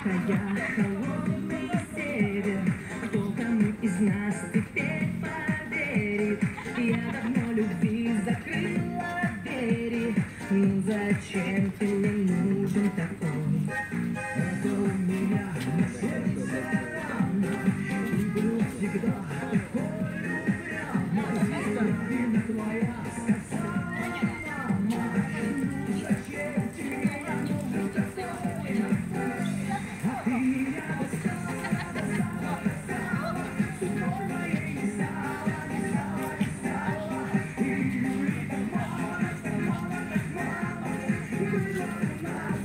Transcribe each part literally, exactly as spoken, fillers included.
я холодный север. Кто кому из нас теперь поверит? Я давно любви закрыла двери. Ну зачем ты мне нужен такой? Это у меня на сердце рана, и вдруг всегда такой упрямый. Половина твоя сказала, мама, ну зачем тебе нужен такой? А ты меня достала, достала, достала, судьбой моей не стала, не стала, не стала. И так мало, так мало, так мало, и было у нас.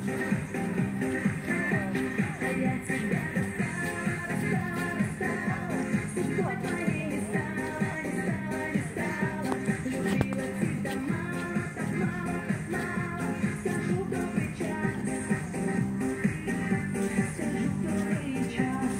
А я тебя достала, достала, достала, судьбой твоей не стала, не стала, не стала. Любила тебя мало, так мало, так мало, скажу добрый час, скажу добрый час.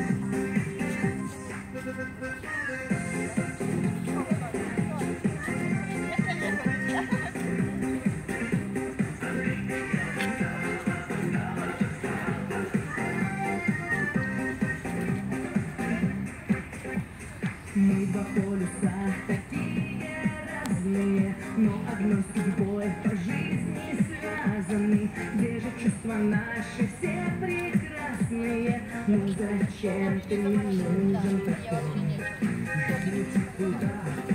Мы два полюса такие разные, но одной судьбой по жизни связаны. Где же чувства наши все прекрасные? Ну зачем ты мне нужен такой? Если ты куда